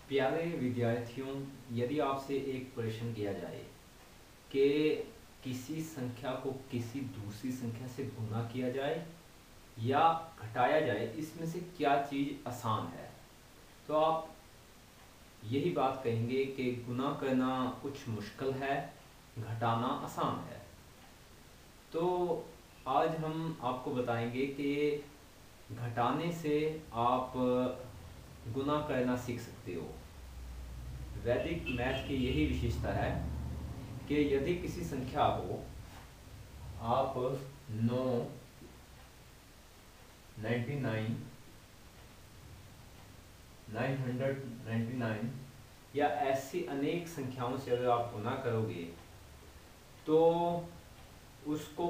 प्यारे विद्यार्थियों, यदि आपसे एक प्रश्न किया जाए कि किसी संख्या को किसी दूसरी संख्या से गुणा किया जाए या घटाया जाए, इसमें से क्या चीज़ आसान है, तो आप यही बात कहेंगे कि गुणा करना कुछ मुश्किल है, घटाना आसान है। तो आज हम आपको बताएंगे कि घटाने से आप गुणा करना सीख सकते हो। वैदिक मैथ की यही विशेषता है कि यदि किसी संख्या को आप 9, 99, 999 या ऐसी अनेक संख्याओं से अगर आप गुणा करोगे तो उसको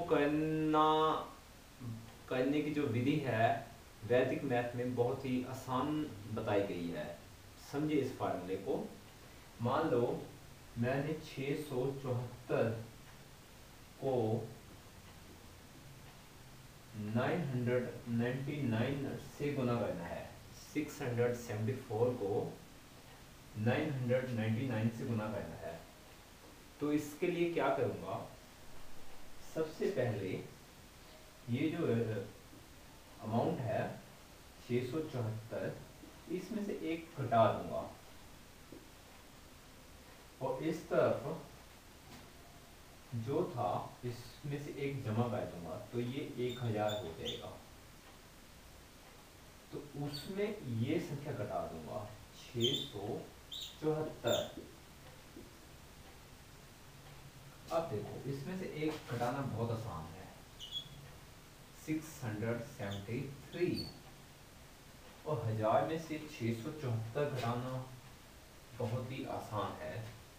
करने की जो विधि है वैदिक मैथ में बहुत ही आसान बताई गई है। समझिए इस फार्मूले को। मान लो मैंने 674 को 999 से गुना करना है। 674 को 999 से गुना करना है। तो इसके लिए क्या करूँगा, सबसे पहले ये जो अमाउंट है 674, इसमें से एक घटा दूंगा और इस तरफ जो था इसमें से एक जमा कर दूंगा, तो ये 1000 हो जाएगा। तो उसमें ये संख्या घटा दूंगा 674। अब देखो इसमें से एक घटाना बहुत आसान है, 673, और 1000 में से 674 घटाना बहुत ही आसान है।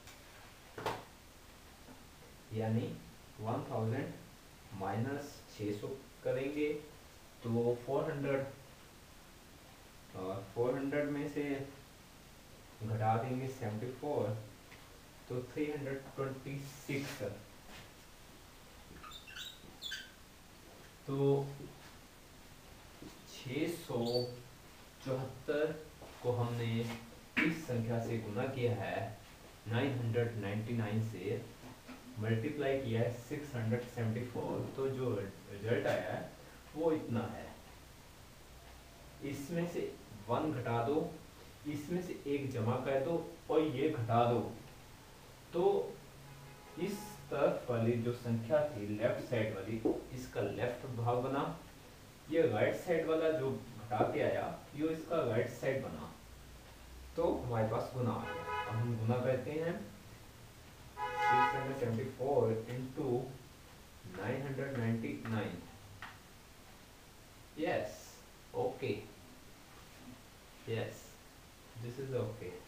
यानी 1000 माइनस 600 करेंगे तो 400, और 400 में से घटा देंगे 74 तो 326। तो 674 को हमने इस संख्या से गुना किया है 999 से, मल्टीप्लाई किया है 674, तो जो रिजल्ट आया है वो इतना है। इसमें से 1 घटा दो, इसमें से एक जमा कर दो और ये घटा दो, तो इस तरफ वाली जो संख्या थी लेफ्ट साइड वाली, इसका लेफ्ट भाग बना, ये राइट साइड वाला जो घटा के आया ये इसका राइट साइड बना। तो हमारे पास गुना आ गया। अब हम गुना करते हैं 674 into 999। yes, okay, yes, this is okay।